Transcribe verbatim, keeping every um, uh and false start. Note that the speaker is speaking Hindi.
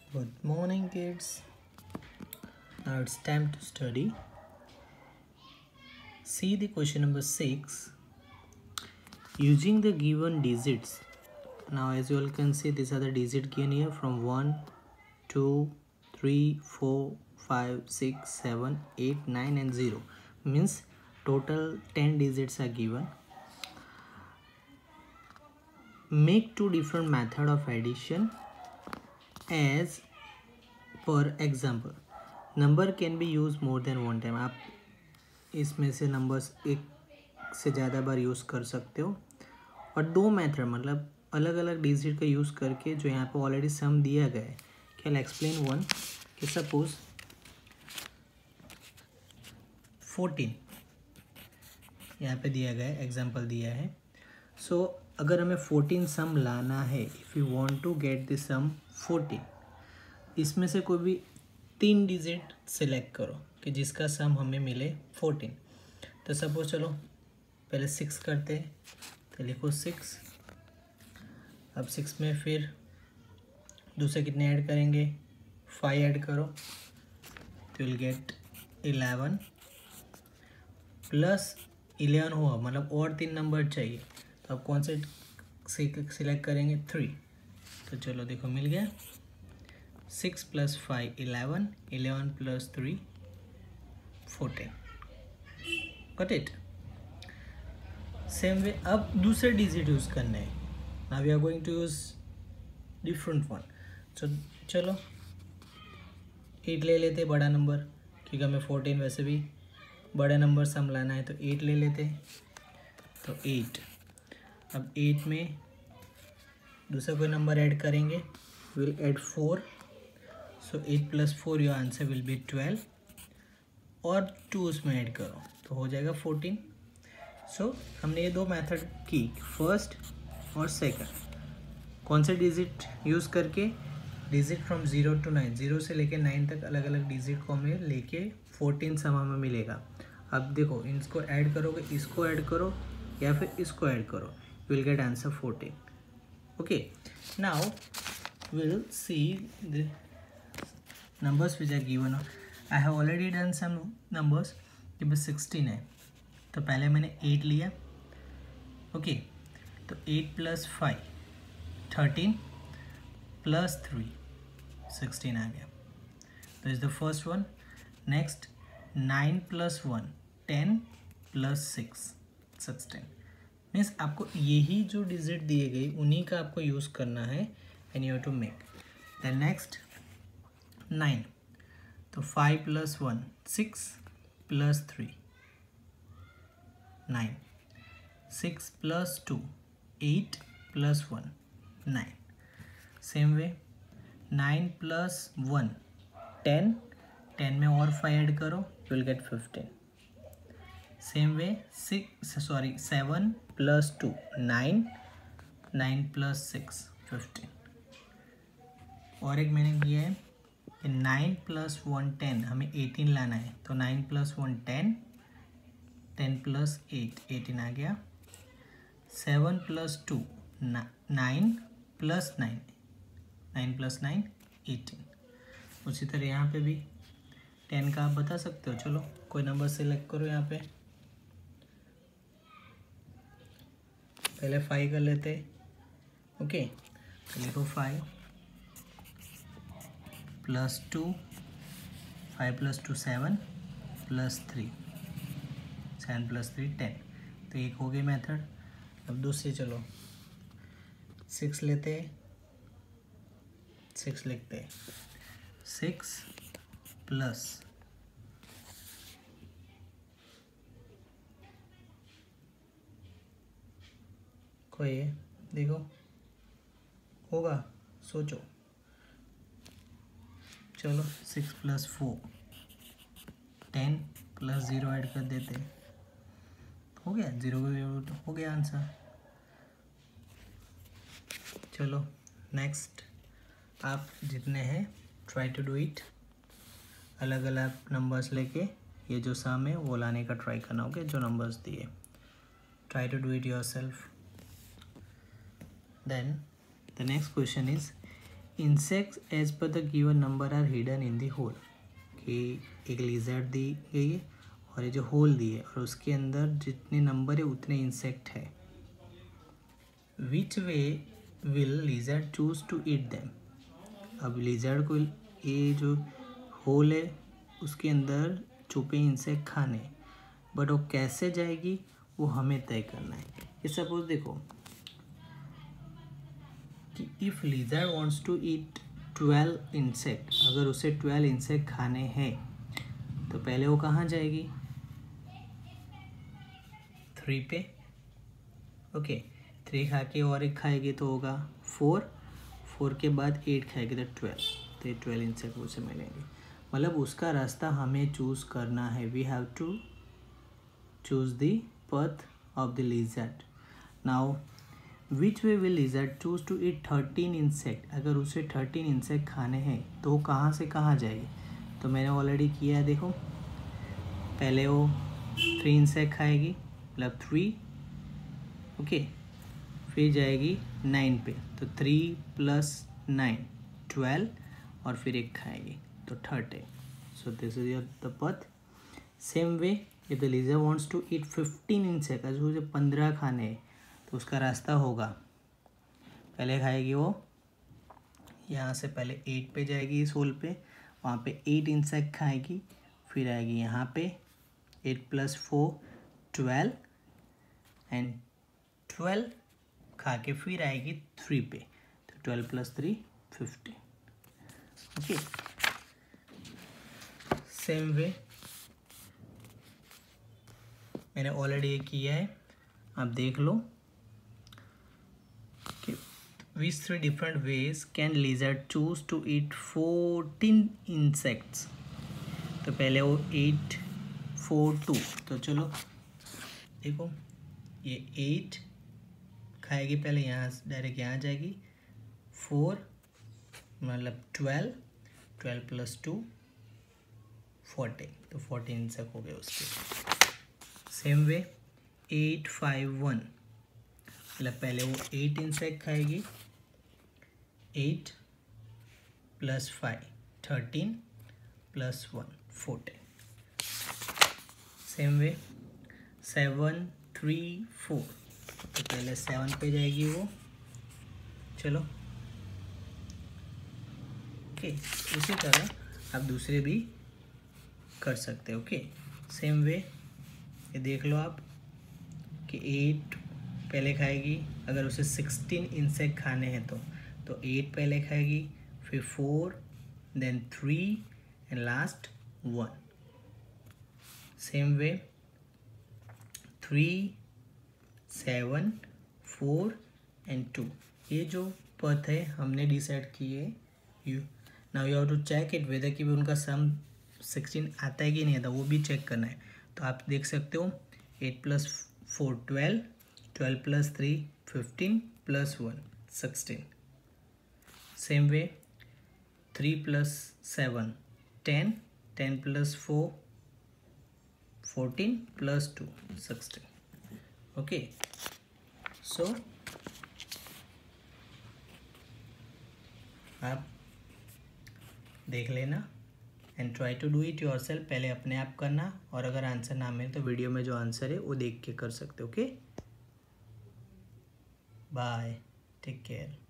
Good morning, kids. Now it's time to study. See the question number six. Using the given digits. Now, as you all can see, these are the digits given here from one, two, three, four, five, six, seven, eight, nine, and zero. Means total ten digits are given. Make two different method of addition as per example. Number can be use more than one time. आप इसमें से नंबर्स एक से ज़्यादा बार यूज़ कर सकते हो. और दो मेथड मतलब अलग अलग डिजिट का यूज़ करके जो यहाँ पे ऑलरेडी सम दिया गया है. कैन एक्सप्लेन वन कि सपोज फोर्टीन यहाँ पे दिया गया है, एग्जांपल दिया है. सो so, अगर हमें फोर्टीन सम लाना है, if you want to get the sum fourteen, इसमें से कोई भी तीन डिजिट सिलेक्ट करो कि जिसका सम हमें मिले फोर्टीन. तो सपोज चलो पहले सिक्स करते हैं, तो लिखो सिक्स. अब सिक्स में फिर दूसरे कितने ऐड करेंगे, फाइव ऐड करो, तो will get eleven. Plus eleven हुआ मतलब और तीन नंबर चाहिए, तो अब कौन से सिलेक्ट करेंगे, थ्री. तो चलो देखो मिल गया. Six plus five eleven, eleven plus three fourteen. Got it. Same way अब दूसरे डिजिट यूज़ करने हैं. Now we are going to use different one. So चलो एट ले लेते बड़ा नंबर, क्योंकि हमें फोर्टीन वैसे भी बड़ा नंबर सम लाना है, तो एट ले लेते. तो एट. अब एट में दूसरा कोई नंबर ऐड करेंगे, will add four. So eight plus four your answer will be twelve. और टू उसमें ऐड करो तो हो जाएगा फोर्टीन. सो so, हमने ये दो मेथड की, फर्स्ट और सेकंड. कौन से डिजिट यूज़ करके, digit from zero to nine, zero से लेके नाइन तक अलग अलग डिजिट को हमें लेके फोर्टीन सम हमें मिलेगा. अब देखो इसको ऐड करोगे, इसको ऐड करो या फिर इसको ऐड करो, you will get answer fourteen. Okay, now will see the numbers which are given. I have already done some numbers. ये बस सिक्सटीन है, तो पहले मैंने एट लिया. ओके, तो eight plus five thirteen plus three sixteen आ गया. तो is the first one. Next nine plus one ten plus six sixteen. Means आपको यही जो डिजिट दिए गए उन्हीं का आपको यूज़ करना है and you have to make. Then next nine. तो five plus one six plus three nine. Six plus two eight plus one nine. Same way nine plus one ten. Ten में और फाइव ऐड करो, you will get fifteen. Same way six sorry seven plus two nine. Nine plus six fifteen. और एक मैंने किया है नाइन प्लस वन टेन, हमें एटीन लाना है, तो nine plus one ten, ten plus eight eighteen आ गया. Seven plus two nine plus nine, nine plus nine eighteen. उसी तरह यहाँ पे भी टेन का आप बता सकते हो. चलो कोई नंबर सेलेक्ट करो. यहाँ पे पहले फाइव कर लेते. ओके, तो लिखो five plus two, five plus two seven plus three, seven plus three ten. तो एक हो गई मेथड. अब दूसरी चलो सिक्स लेते हैं. सिक्स लिखते हैं. सिक्स प्लस कोई है, देखो होगा, सोचो. चलो six plus four ten plus zero add कर देते. हो गया ज़ीरो का हो गया आंसर. चलो नेक्स्ट आप जितने हैं ट्राई टू डू इट. अलग अलग नंबर्स लेके ये जो सम है वो लाने का ट्राई करना. ओके, जो नंबर्स दिए try to do it yourself. Then the next question is insects as per the given number are hidden in the hole, कि एक लिजर्ड दी गई है और ये जो होल दी है और उसके अंदर जितने नंबर है उतने इंसेक्ट है. Which way will lizard choose to eat them. अब लिजर्ड को ये जो होल है उसके अंदर छुपे इंसेक्ट खाने, बट वो कैसे जाएगी वो हमें तय करना है. ये सपोज देखो कि if lizard wants to eat twelve insect, अगर उसे ट्वेल्व इंसेक्ट खाने हैं तो पहले वो कहाँ जाएगी, थ्री पे. ओके, थ्री खा के और एक खाएगी तो होगा फोर, फोर के बाद एट खाएगी तो ट्वेल्व, तो ये ट्वेल्व इंसेक्ट उसे मिलेंगे. मतलब उसका रास्ता हमें चूज़ करना है. We have to choose the path of the lizard. Now which way will lizard choose to eat thirteen insect. अगर उसे थर्टीन इंसेक्ट खाने हैं तो वो कहाँ से कहाँ जाएगी. तो मैंने ऑलरेडी किया है, देखो पहले वो थ्री इंसेक्ट खाएगी मतलब थ्री, ओके, फिर जाएगी नाइन पे तो थ्री प्लस नाइन ट्वेल्व और फिर एक खाएगी तो thirteen. So this is your the path. Same way if the lizard wants to eat fifteen insect, अगर उसे पंद्रह खाने हैं तो उसका रास्ता होगा, पहले खाएगी वो यहाँ से, पहले एट पे जाएगी इस होल पे, वहाँ पे एट इंसेक्ट खाएगी, फिर आएगी यहाँ पे eight plus four twelve and twelve खा के फिर आएगी थ्री पे तो twelve plus three fifteen. Okay, same way मैंने ऑलरेडी ये किया है, आप देख लो कि which three different ways can lizard choose to eat fourteen insects. तो पहले वो एट फोर टू, तो चलो देखो ये एट खाएगी, पहले यहाँ डायरेक्ट यहाँ जाएगी, फोर मतलब twelve, twelve plus two fourteen, तो फोर्टीन इंसेक्ट हो गए उसके. Same way eight five one, मतलब पहले वो एट इंसेक्ट खाएगी, eight plus five thirteen plus one fourteen. Same way seven three four, तो पहले सेवन पे जाएगी वो, चलो ओके. इसी तरह आप दूसरे भी कर सकते हो. ओके, सेम वे ये देख लो आप कि एट पहले खाएगी, अगर उसे सिक्सटीन इंसेक्ट खाने हैं तो तो एट पहले खाएगी, फिर four, then three and last one. Same way three seven four and two, ये जो पथ है हमने डिसाइड किए. You now you have to check it whether कि उनका सम सिक्सटीन आता है कि नहीं आता, वो भी चेक करना है. तो आप देख सकते हो eight plus four twelve, twelve plus three fifteen plus one sixteen. Same way three plus seven ten, ten plus four fourteen plus two sixteen. Okay, so आप देख लेना and try to do it yourself. पहले अपने आप करना, और अगर आंसर ना मिले तो वीडियो में जो आंसर है वो देख के कर सकते हो. Okay, bye, take care.